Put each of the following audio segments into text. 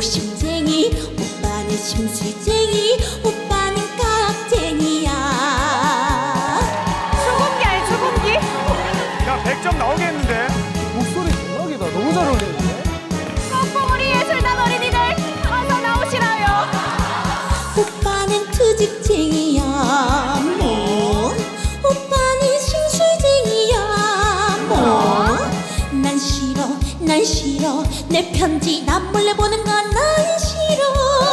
욕심쟁이, 오빠는 심술쟁이, 오빠는 깍쟁이야. 출근기 아니 출근기? 야 100점 나오겠는데? 목소리 대박이다. 너무 잘 어울리는데? 뽀뽀머리 예술단 어린이들 어서 나오시라요. 오빠는 트집쟁이야. 뭐 오빠는 심술쟁이야. 뭐 난 싫어 내 편지 남 몰래 보는 건 난 싫어.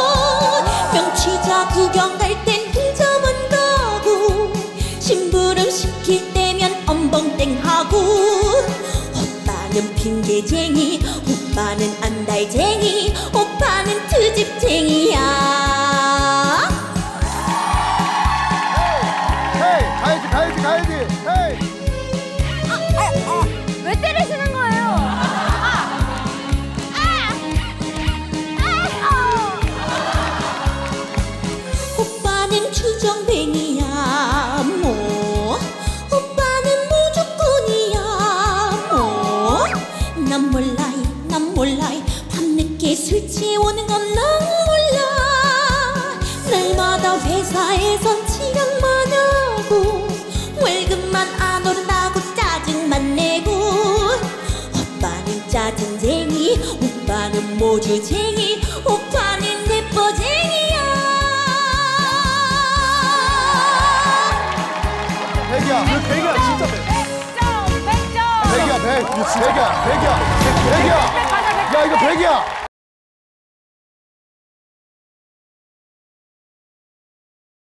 명취자 구경 갈 땐 혼자만 가고 심부름 시킬 때면 엄벙땡하고. 오빠는 핑계쟁이, 오빠는 안달쟁이, 오빠는 트집쟁이야. 헤이! 가야지! 헤이! 왜 때리시는 거예요? 오빠는 주정뱅이야. 뭐 오빠는 모주꾼이야. 뭐 난 몰라이 밤늦게 술 취해오는 건 난 몰라. 날마다 회사에선 지각만 하고 월급만 안 오른다고 짜증만 내고. 오빠는 짜증쟁이, 오빠는 모주쟁이, 오빠는 예뻐쟁이야. 백이야! 그 100이야 진짜 100. 100점! 백이야! 야, 이거 백이야!